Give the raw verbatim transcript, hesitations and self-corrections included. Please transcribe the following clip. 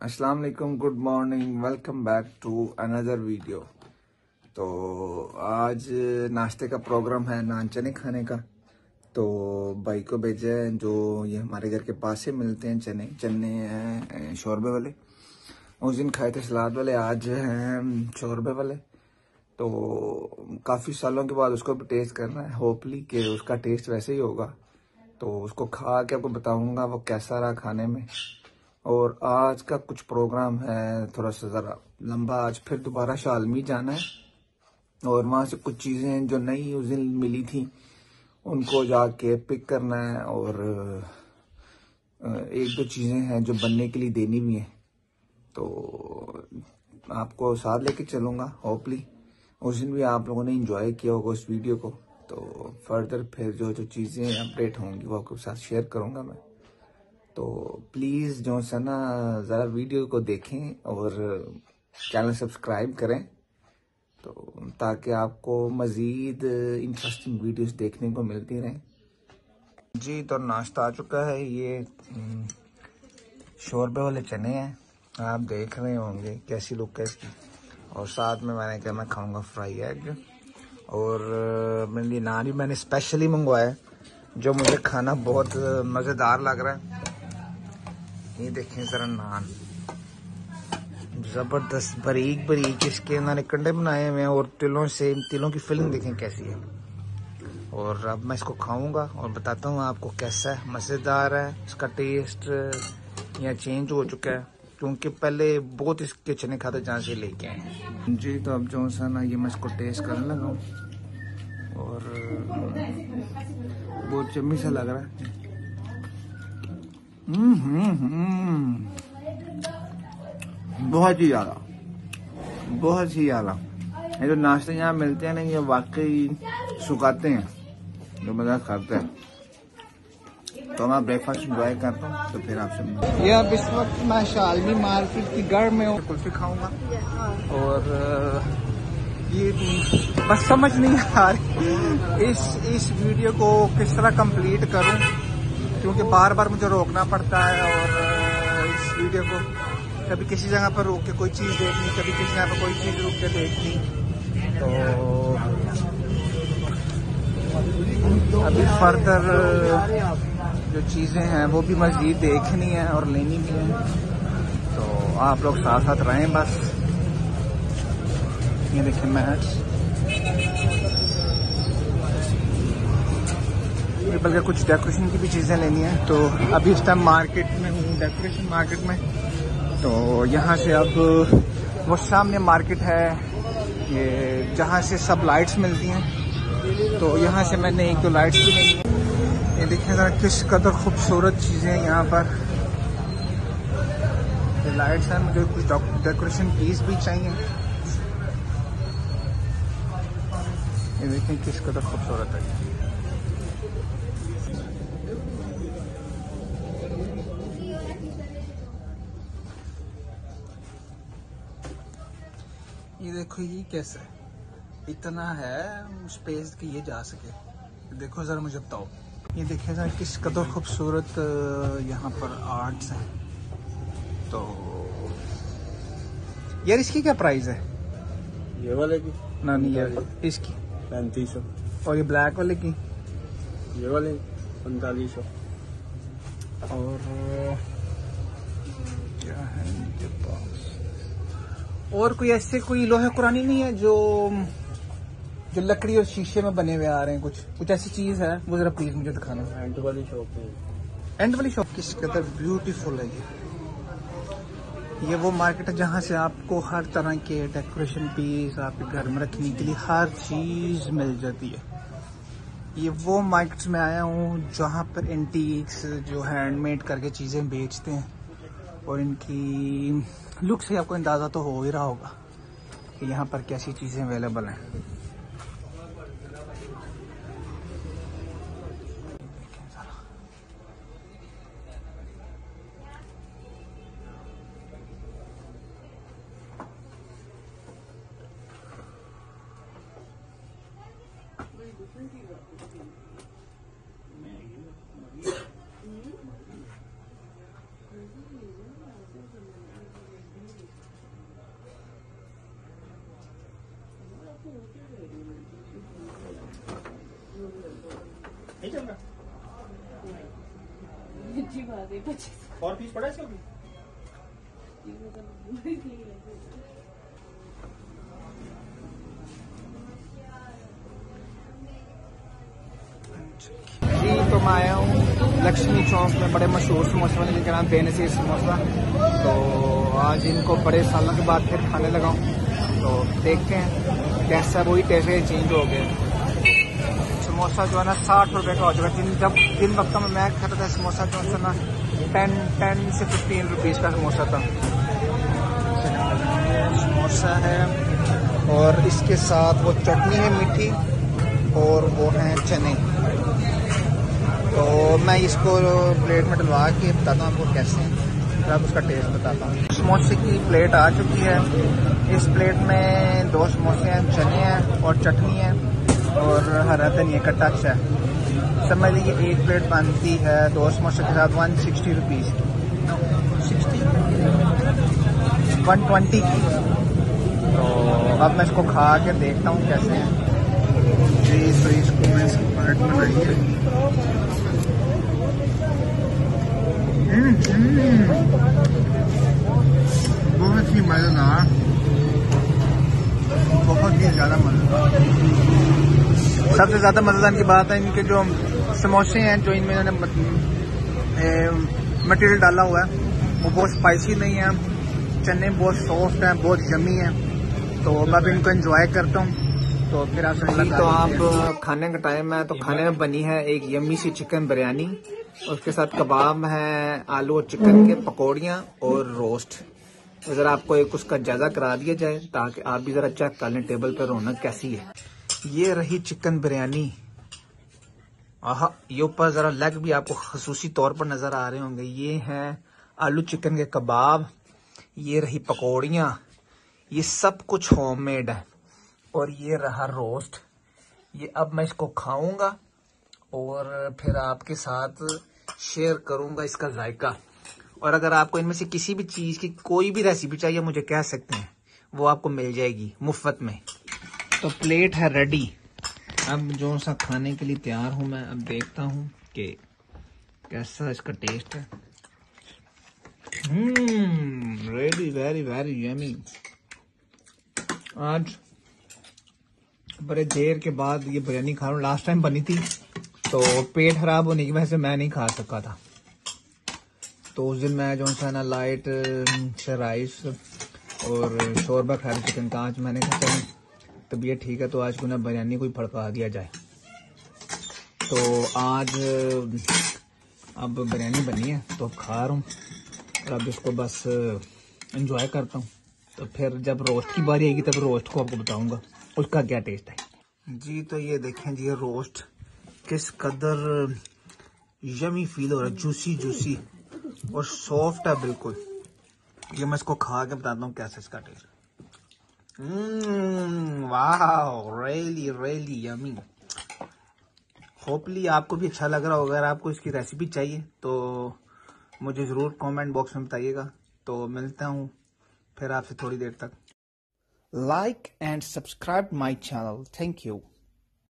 अस्सलाम वालेकुम, good morning, welcome back to another video. तो आज नाश्ते का प्रोग्राम है नान चने खाने का। तो भाई को भेजे हैं, जो ये हमारे घर के पास से मिलते हैं चने चने हैं शोरबे वाले। उस दिन खाए थे सलाद वाले, आज हैं शोरबे वाले। तो काफ़ी सालों के बाद उसको भी टेस्ट करना है, होपली कि उसका टेस्ट वैसे ही होगा। तो उसको खा के आपको बताऊंगा वो कैसा रहा खाने में। और आज का कुछ प्रोग्राम है थोड़ा सा ज़रा लंबा। आज फिर दोबारा शालमी जाना है और वहाँ से कुछ चीज़ें जो नई उस दिन मिली थी उनको जाके पिक करना है। और एक दो चीज़ें हैं जो बनने के लिए देनी भी हैं, तो आपको साथ लेके चलूँगा। होपली उस दिन भी आप लोगों ने एंजॉय किया होगा उस वीडियो को। तो फर्दर फिर जो जो चीज़ें अपडेट होंगी वो आपके साथ शेयर करूँगा मैं। तो प्लीज़ जो है ना ज़रा वीडियो को देखें और चैनल सब्सक्राइब करें, तो ताकि आपको मज़ीद इंटरेस्टिंग वीडियोस देखने को मिलती रहें। जी तो नाश्ता आ चुका है, ये शोरबे वाले चने हैं, आप देख रहे होंगे कैसी लुक है इसकी। और साथ में मैंने कहा मैं खाऊंगा फ्राई एग। और मेरे लिए नान भी मैंने स्पेशली मंगवाया है, जो मुझे खाना बहुत मज़ेदार लग रहा है। ये देखें ज़रा नान, ज़बरदस्त बारीक बारीक इसके उन्होंने कंडे बनाए हुए हैं और तिलों से तिलों की फिलिंग देखें कैसी है। और अब मैं इसको खाऊंगा और बताता हूँ आपको कैसा है। मज़ेदार है, इसका टेस्ट यहाँ चेंज हो चुका है क्योंकि पहले बहुत इसके चने खाते जहाँ से लेके आए जी। तो अब जो सा ना ये मैं इसको टेस्ट करने लगा हूँ और बहुत चम्मी सा लग रहा है। हम्म बहुत ही ज़्यादा बहुत ही ज़्यादा ये जो नाश्ते यहाँ मिलते हैं ना, ये वाकई सुखाते हैं जो मज़ा खाते हैं। तो मैं ब्रेकफास्ट एंजॉय करता हूँ, तो फिर आपसे ये अब इस वक्त मैं शालमी मार्केट की गढ़ में हूँ, कुल्फी खाऊंगा। और ये बस समझ नहीं आ रही इस इस वीडियो को किस तरह कंप्लीट करूँ, क्योंकि बार बार मुझे रोकना पड़ता है। और इस वीडियो को कभी किसी जगह पर रोक के कोई चीज़ देखनी, कभी किसी जगह पर कोई चीज़ रोक के देखनी। तो अभी फर्दर जो चीज़ें हैं वो भी मज़ीद देखनी है और लेनी भी है। तो आप लोग साथ साथ रहें बस। ये देखें मैट्स, बल्कि कुछ डेकोरेशन की भी चीज़ें लेनी है। तो अभी इस टाइम मार्केट में हूँ, डेकोरेशन मार्केट में। तो यहाँ से अब वो सामने मार्केट है ये जहाँ से सब लाइट्स मिलती हैं, तो यहाँ से मैंने एक दो लाइट्स भी लेनी है। ये देखिए ज़रा किस कदर खूबसूरत चीज़ें हैं यहाँ पर। ये लाइट्स हैं, मुझे कुछ डेकोरेशन पीस भी चाहिए। ये देखें किस कदर खूबसूरत है। ये देखो ये कैसा है, इतना है स्पेस कि ये जा सके। देखो ज़रा मुझे बताओ, ये देखिए ज़रा किस कदर खूबसूरत यहाँ पर आर्ट्स हैं। तो यार इसकी क्या प्राइस है? ये वाले की ना नहीं यार इसकी पैंतीस सौ। और ये ब्लैक वाले की? ये वाले पैंतालीस सौ। और क्या है इनके पास? और कोई ऐसे कोई लोहे कुरानी नहीं है जो जो लकड़ी और शीशे में बने हुए आ रहे हैं? कुछ कुछ ऐसी चीज है वो जरा प्लीज मुझे दिखाना। एंड वाली शॉप है। एंड वाली शॉप किस कदर ब्यूटीफुल है ये। ये वो मार्केट है जहाँ से आपको हर तरह के डेकोरेशन पीस आपके घर में रखने के लिए हर चीज मिल जाती है। ये वो मार्केट्स में आया हूँ जहाँ पर एंटीक्स जो हैंडमेड करके चीजें बेचते हैं, और इनकी लुक से आपको अंदाज़ा तो हो ही रहा होगा कि यहाँ पर कैसी चीज़ें अवेलेबल हैं। अच्छी बात है पच्चीस और पीस पड़ा है इसका भी? जी तो मैं आया हूँ लक्ष्मी चौक में बड़े मशहूर समोसे वाले जिनका नाम बेनसीर समोसा। तो आज इनको बड़े सालों के बाद फिर खाने लगा हूँ, तो देखते हैं कैसा वही टेस्ट चेंज हो गया। समोसा जो है ना साठ रुपए का हो जाएगा। जिन जब जिन वक्तों में मैं खाता था समोसा जो है ना टेन टेन से फिफ्टीन रुपीज़ का समोसा था। समोसा है और इसके साथ वो चटनी है मीठी और वो है चने। तो मैं इसको प्लेट में डलवा के बताता हूँ आपको कैसे है, फिर आप उसका टेस्ट बताता हूँ। समोसे की प्लेट आ चुकी है। इस प्लेट में दो समोसे हैं, चने हैं और चटनी है और हरा धनिया का टच है। समझ लीजिए एक प्लेट बनती है दो समोसे के साथ one sixty rupees sixty one twenty की। तो अब मैं इसको खा के देखता हूँ कैसे है जी। तो इसको मैं इसकी प्लेट में लगाइए। बहुत ही मजेदार, बहुत ही ज्यादा मजेदार। सबसे ज्यादा मजेदार की बात है इनके जो समोसे हैं, जो इनमें इन्होंने मटेरियल डाला हुआ है वो बहुत स्पाइसी नहीं है। चने बहुत सॉफ्ट हैं, बहुत यमी हैं। तो मैं भी इनको एंजॉय करता हूँ। तो फिर आप तो आप खाने का टाइम है, तो खाने में बनी है एक यम्मी सी चिकन बिरयानी, उसके साथ कबाब हैं, आलू और चिकन के पकौड़ियाँ और रोस्ट। अगर आपको एक उसका जायजा करा दिया जाए ताकि आप भी जरा चेक कर लें टेबल पर रौनक कैसी है। ये रही चिकन बिरयानी। आहा, ये ऊपर जरा लेग भी आपको खसूसी तौर पर नजर आ रहे होंगे। ये हैं आलू चिकन के कबाब, ये रही पकौड़ियाँ, ये सब कुछ होममेड है। और ये रहा रोस्ट। ये अब मैं इसको खाऊंगा और फिर आपके साथ शेयर करूंगा इसका जायका। और अगर आपको इनमें से किसी भी चीज की कोई भी रेसिपी चाहिए मुझे कह सकते हैं, वो आपको मिल जाएगी मुफ्त में। तो प्लेट है रेडी। अब जो सा खाने के लिए तैयार हूं मैं। अब देखता हूं कि कैसा इसका टेस्ट है। Hmm ready very very yummy. आज बड़े देर के बाद ये बिरयानी खा रहा हूँ। लास्ट टाइम बनी थी तो पेट खराब होने की वजह से मैं नहीं खा सका था। तो उस दिन मैं जो सा ना लाइट से राइस और शोरबा खाया चिकन का। आज मैंने कहा चलो तबीयत ठीक है तो आज को ना बिरयानी कोई फड़का दिया जाए। तो आज अब बिरयानी बनी है तो खा रहा हूँ और अब इसको बस एंजॉय करता हूँ। तो फिर जब रोस्ट की बारी आएगी तब रोस्ट को आपको बताऊंगा उसका क्या टेस्ट है जी। तो ये देखें जी, ये रोस्ट किस कदर यमी फील हो रहा है, जूसी जूसी और सॉफ्ट है बिल्कुल। ये मैं इसको खा के बताता हूँ कैसा इसका टेस्ट। वाह, रियली रियली यमी। होपली आपको भी अच्छा लग रहा होगा। अगर आपको इसकी रेसिपी चाहिए तो मुझे ज़रूर कमेंट बॉक्स में बताइएगा। तो मिलता हूँ फिर आपसे थोड़ी देर तक। Like and subscribe my channel. Thank you.